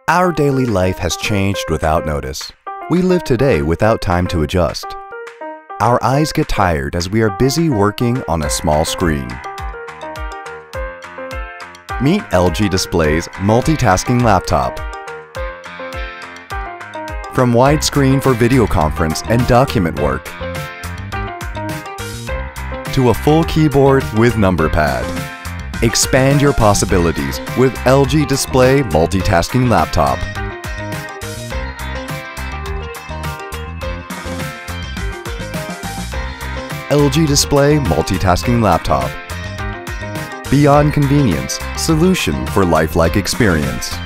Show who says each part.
Speaker 1: Our daily life has changed without notice. We live today without time to adjust. Our eyes get tired as we are busy working on a small screen. Meet LG Display's multitasking laptop. From widescreen for video conference and document work, to a full keyboard with number pad. Expand your possibilities with LG Display Multitasking Laptop. LG Display Multitasking Laptop. Beyond convenience, solution for lifelike experience.